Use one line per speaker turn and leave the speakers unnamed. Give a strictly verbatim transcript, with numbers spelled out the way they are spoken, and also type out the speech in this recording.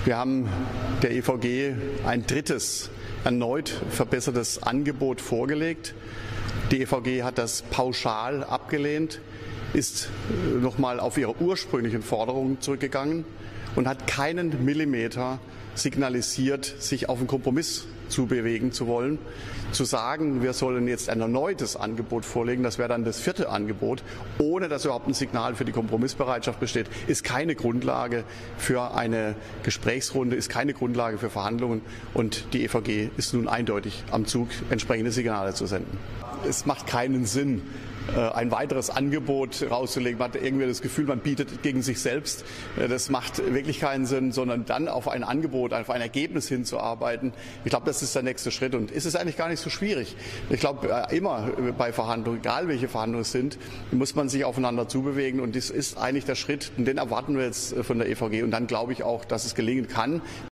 Wir haben der E V G ein drittes, erneut verbessertes Angebot vorgelegt. Die E V G hat das pauschal abgelehnt, ist nochmal auf ihre ursprünglichen Forderungen zurückgegangen und hat keinen Millimeter signalisiert, sich auf einen Kompromiss zu bewegen zu wollen. Zu sagen, wir sollen jetzt ein erneutes Angebot vorlegen, das wäre dann das vierte Angebot, ohne dass überhaupt ein Signal für die Kompromissbereitschaft besteht, ist keine Grundlage für eine Gesprächsrunde, ist keine Grundlage für Verhandlungen, und die E V G ist nun eindeutig am Zug, entsprechende Signale zu senden. Es macht keinen Sinn, ein weiteres Angebot rauszulegen. Man hat irgendwie das Gefühl, man bietet gegen sich selbst. Das macht wirklich keinen Sinn, sondern dann auf ein Angebot, auf ein Ergebnis hinzuarbeiten. Ich glaube, das ist der nächste Schritt, und es ist eigentlich gar nicht so schwierig. Ich glaube, immer bei Verhandlungen, egal welche Verhandlungen es sind, muss man sich aufeinander zubewegen, und das ist eigentlich der Schritt, und den erwarten wir jetzt von der E V G, und dann glaube ich auch, dass es gelingen kann.